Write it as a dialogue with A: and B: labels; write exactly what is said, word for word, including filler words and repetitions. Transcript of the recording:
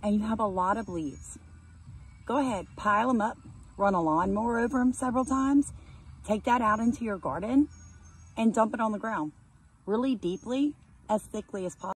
A: and you have a lot of leaves, go ahead, pile them up, run a lawnmower over them several times, take that out into your garden and dump it on the ground really deeply, as thickly as possible.